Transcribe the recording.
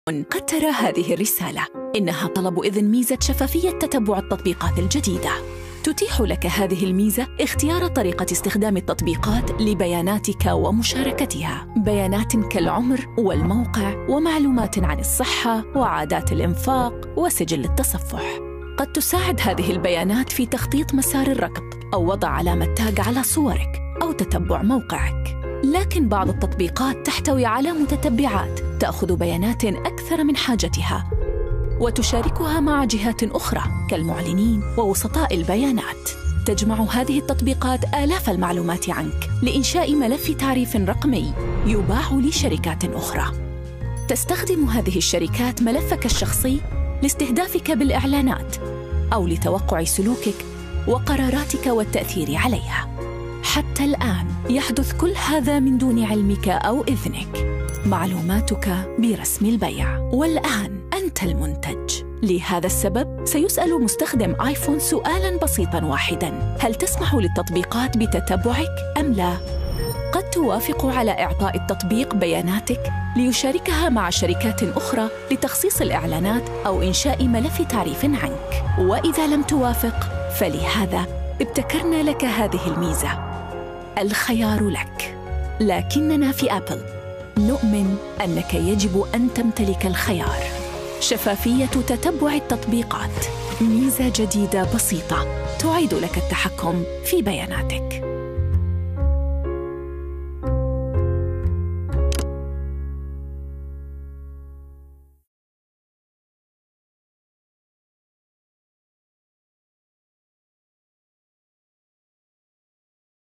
قد ترى هذه الرسالة إنها طلب إذن ميزة شفافية تتبع التطبيقات الجديدة. تتيح لك هذه الميزة اختيار طريقة استخدام التطبيقات لبياناتك ومشاركتها، بيانات كالعمر والموقع ومعلومات عن الصحة وعادات الإنفاق وسجل التصفح. قد تساعد هذه البيانات في تخطيط مسار الركض أو وضع علامة تاج على صورك أو تتبع موقعك. لكن بعض التطبيقات تحتوي على متتبعات تأخذ بيانات أكثر من حاجتها وتشاركها مع جهات أخرى كالمعلنين ووسطاء البيانات. تجمع هذه التطبيقات آلاف المعلومات عنك لإنشاء ملف تعريف رقمي يباع لشركات أخرى. تستخدم هذه الشركات ملفك الشخصي لاستهدافك بالإعلانات أو لتوقع سلوكك وقراراتك والتأثير عليها. حتى الآن يحدث كل هذا من دون علمك أو إذنك. معلوماتك برسم البيع، والآن أنت المنتج. لهذا السبب سيسأل مستخدم آيفون سؤالاً بسيطاً واحداً: هل تسمح للتطبيقات بتتبعك أم لا؟ قد توافق على إعطاء التطبيق بياناتك ليشاركها مع شركات أخرى لتخصيص الإعلانات أو إنشاء ملف تعريف عنك. وإذا لم توافق فلهذا ابتكرنا لك هذه الميزة. الخيار لك، لكننا في آبل نؤمن أنك يجب أن تمتلك الخيار. شفافية تتبع التطبيقات، ميزة جديدة بسيطة تعيد لك التحكم في بياناتك.